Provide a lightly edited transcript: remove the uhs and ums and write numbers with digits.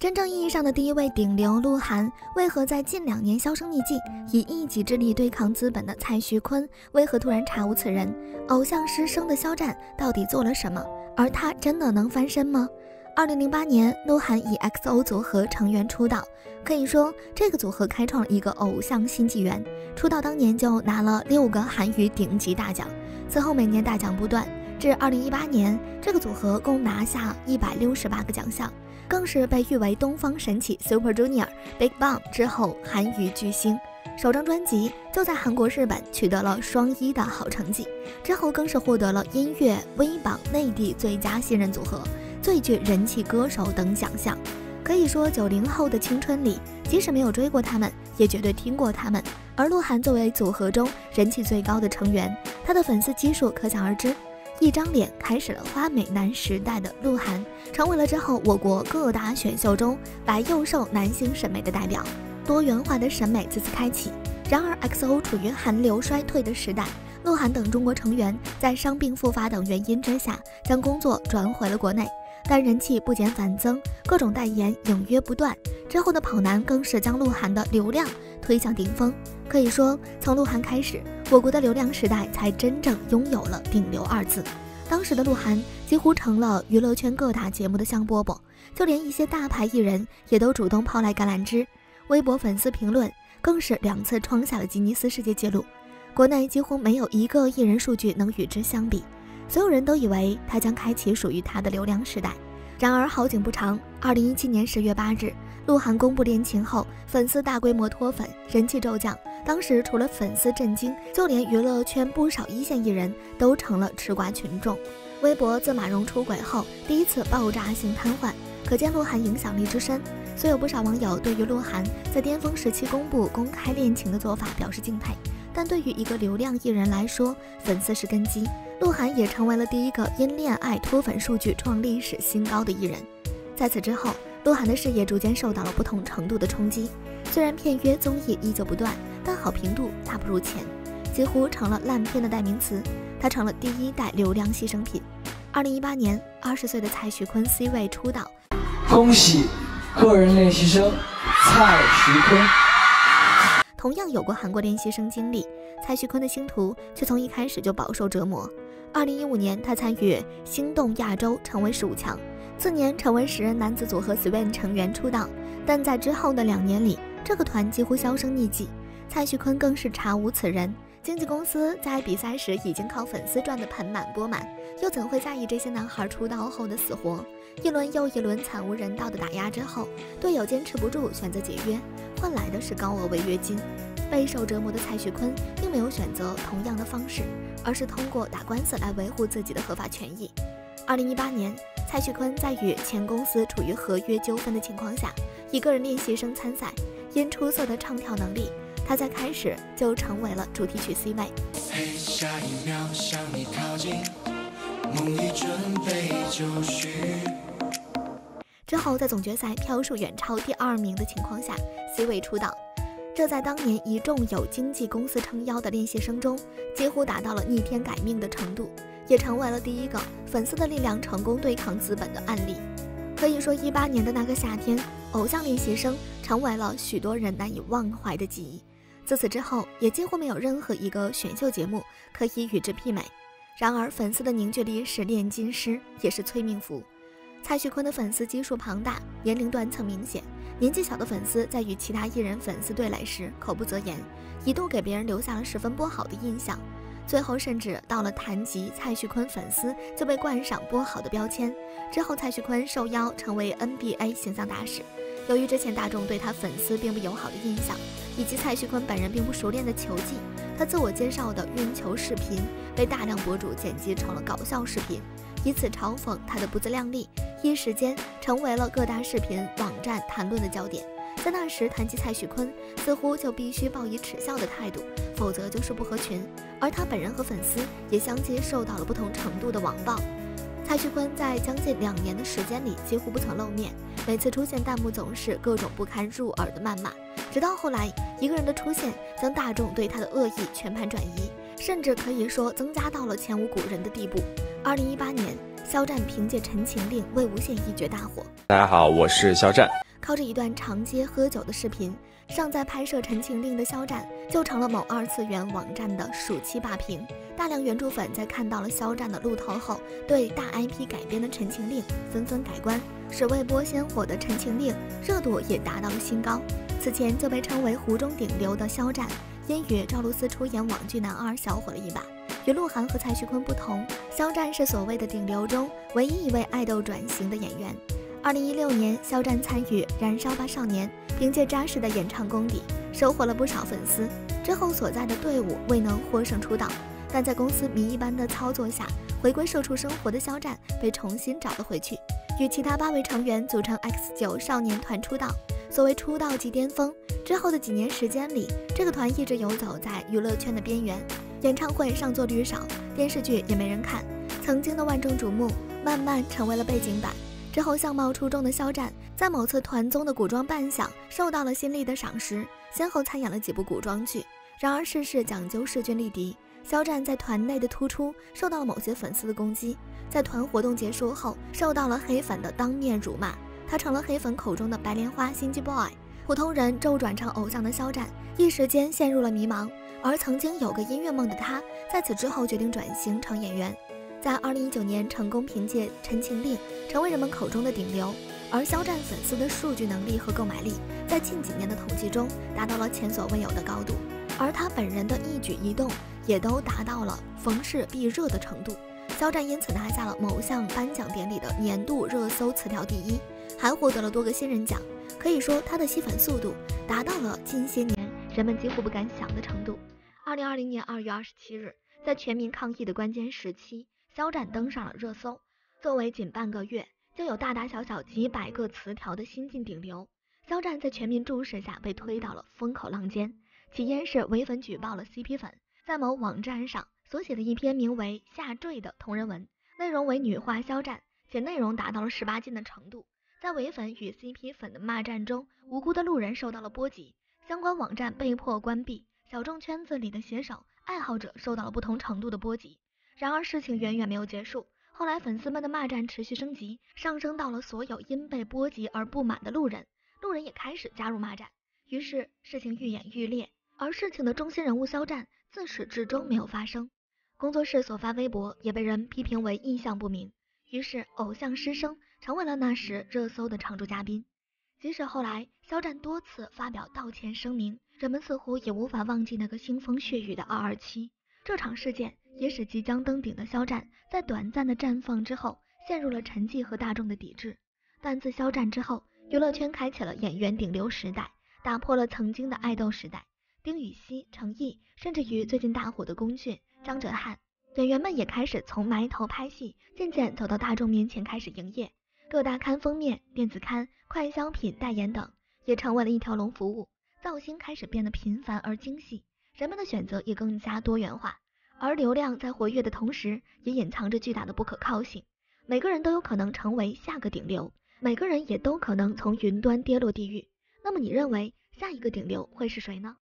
真正意义上的第一位顶流鹿晗，为何在近2年销声匿迹？以一己之力对抗资本的蔡徐坤，为何突然查无此人？偶像失声的肖战到底做了什么？而他真的能翻身吗？2008年，鹿晗以 XO 组合成员出道，可以说这个组合开创了一个偶像新纪元。出道当年就拿了6个韩语顶级大奖，此后每年大奖不断，至2018年，这个组合共拿下168个奖项，更是被誉为东方神起 Super Junior、BigBang 之后韩语巨星。首张专辑就在韩国、日本取得了双1的好成绩，之后更是获得了音乐微榜内地最佳新人组合、最具人气歌手等奖项。可以说90后的青春里，即使没有追过他们，也绝对听过他们。而鹿晗作为组合中人气最高的成员，他的粉丝基数可想而知。一张脸开始了花美男时代的鹿晗，成为了之后我国各大选秀中白幼瘦男性审美的代表，多元化的审美自此开启。然而 XO 处于韩流衰退的时代，鹿晗等中国成员在伤病复发等原因之下，将工作转回了国内，但人气不减反增，各种代言影约不断。之后的跑男更是将鹿晗的流量推向顶峰。可以说，从鹿晗开始，我国的流量时代才真正拥有了顶流2字。当时的鹿晗几乎成了娱乐圈各大节目的香饽饽，就连一些大牌艺人也都主动抛来橄榄枝。微博粉丝评论更是2次创下了吉尼斯世界纪录，国内几乎没有一个艺人数据能与之相比。所有人都以为他将开启属于他的流量时代。然而好景不长，2017年10月8日，鹿晗公布恋情后，粉丝大规模脱粉，人气骤降。当时除了粉丝震惊，就连娱乐圈不少一线艺人都成了吃瓜群众。微博自马蓉出轨后第一次爆炸性瘫痪，可见鹿晗影响力之深。虽有不少网友对于鹿晗在巅峰时期公布公开恋情的做法表示敬佩，但对于一个流量艺人来说，粉丝是根基。鹿晗也成为了第一个因恋爱脱粉数据创历史新高的艺人。在此之后，鹿晗的事业逐渐受到了不同程度的冲击。虽然片约综艺依旧不断，但好评度大不如前，几乎成了烂片的代名词。他成了第1代流量牺牲品。2018年，20岁的蔡徐坤 C 位出道。 恭喜个人练习生蔡徐坤。 同样有过韩国练习生经历，蔡徐坤的星途却从一开始就饱受折磨。2015年，他参与星动亚洲，成为15强。次年成为10人男子组合 SWAN 成员出道，但在之后的2年里，这个团几乎销声匿迹。蔡徐坤更是查无此人，经纪公司在比赛时已经靠粉丝赚得盆满钵满，又怎会在意这些男孩出道后的死活？一轮又一轮惨无人道的打压之后，队友坚持不住选择解约，换来的是高额违约金。备受折磨的蔡徐坤并没有选择同样的方式，而是通过打官司来维护自己的合法权益。2018年，蔡徐坤在与前公司处于合约纠纷的情况下，以个人练习生参赛。因出色的唱跳能力，他在开始就成为了主题曲 C 位。 下一秒向你靠近，梦已准备就绪。 之后在总决赛票数远超第2名的情况下 C 位出道，这在当年一众有经纪公司撑腰的练习生中几乎达到了逆天改命的程度，也成为了第一个粉丝的力量成功对抗资本的案例。可以说18年的那个夏天，偶像练习生成为了许多人难以忘怀的记忆。自此之后，也几乎没有任何一个选秀节目可以与之媲美。然而粉丝的凝聚力是炼金师，也是催命符。蔡徐坤的粉丝基数庞大，年龄段层明显，年纪小的粉丝在与其他艺人粉丝对垒时口不择言，一度给别人留下了十分不好的印象。最后甚至到了谈及蔡徐坤粉丝就被冠上不好的标签。之后蔡徐坤受邀成为 NBA 形象大使，由于之前大众对他粉丝并不友好的印象，以及蔡徐坤本人并不熟练的球技，他自我介绍的运球视频被大量博主剪辑成了搞笑视频，以此嘲讽他的不自量力，一时间成为了各大视频网站谈论的焦点。在那时谈及蔡徐坤，似乎就必须抱以耻笑的态度，否则就是不合群。而他本人和粉丝也相继受到了不同程度的网暴。蔡徐坤在将近2年的时间里几乎不曾露面，每次出现弹幕总是各种不堪入耳的谩骂。直到后来，一个人的出现将大众对他的恶意全盘转移，甚至可以说增加到了前无古人的地步。2018年，肖战凭借《陈情令》为无限一绝大火。 大家好，我是肖战。 靠着一段长街喝酒的视频，尚在拍摄《陈情令》的肖战就成了某二次元网站的暑期霸屏。大量原著粉在看到了肖战的路透后，对大 IP 改编的《陈情令》纷纷改观，使未播先火的《陈情令》热度也达到了新高。此前就被称为湖中顶流的肖战，因与赵露思出演《网剧男二》小火了一把。与鹿晗和蔡徐坤不同，肖战是所谓的顶流中唯一一位爱豆转型的演员。2016年，肖战参与《燃烧吧少年》，凭借扎实的演唱功底，收获了不少粉丝。之后所在的队伍未能获胜出道，但在公司谜一般的操作下，回归社畜生活的肖战被重新找了回去，与其他8位成员组成 X9 少年团出道。所谓出道即巅峰，之后的几年时间里，这个团一直游走在娱乐圈的边缘，演唱会上座率少，电视剧也没人看，曾经的万众瞩目慢慢成为了背景板。之后相貌出众的肖战在某次团综的古装扮相受到了新力的赏识，先后参演了几部古装剧。然而世事讲究势均力敌，肖战在团内的突出受到了某些粉丝的攻击，在团活动结束后受到了黑粉的当面辱骂，他成了黑粉口中的白莲花心机 boy。 普通人骤转成偶像的肖战一时间陷入了迷茫，而曾经有个音乐梦的他在此之后决定转型成演员，在2019年成功凭借《陈情令》成为人们口中的顶流。而肖战粉丝的数据能力和购买力在近几年的统计中达到了前所未有的高度，而他本人的一举一动也都达到了逢事必热的程度。肖战因此拿下了某项颁奖典礼的年度热搜词条第一，还获得了多个新人奖。可以说他的吸粉速度达到了近些年人们几乎不敢想的程度。2020年2月27日，在全民抗疫的关键时期，肖战登上了热搜。作为仅半个月就有大大小小几百个词条的新晋顶流，肖战在全民注视下被推到了风口浪尖。起因是唯粉举报了 CP 粉在某网站上所写的一篇名为《下坠》的同人文，内容为女化肖战，且内容达到了18禁的程度。在唯粉与 CP 粉的骂战中，无辜的路人受到了波及，相关网站被迫关闭，小众圈子里的写手爱好者受到了不同程度的波及。然而事情远远没有结束，后来粉丝们的骂战持续升级，上升到了所有因被波及而不满的路人也开始加入骂战，于是事情愈演愈烈。而事情的中心人物肖战自始至终没有发声，工作室所发微博也被人批评为意向不明，于是偶像失声成为了那时热搜的常驻嘉宾。即使后来肖战多次发表道歉声明，人们似乎也无法忘记那个腥风血雨的227。这场事件也使即将登顶的肖战在短暂的绽放之后陷入了沉寂和大众的抵制。但自肖战之后，娱乐圈开启了演员顶流时代，打破了曾经的爱豆时代。丁禹兮、程毅，甚至于最近大火的龚俊、张哲瀚，演员们也开始从埋头拍戏渐渐走到大众面前开始营业。各大刊封面、电子刊、快消品代言等也成为了一条龙服务，造型开始变得频繁而精细，人们的选择也更加多元化。而流量在活跃的同时，也隐藏着巨大的不可靠性。每个人都有可能成为下个顶流，每个人也都可能从云端跌落地狱。那么你认为下一个顶流会是谁呢？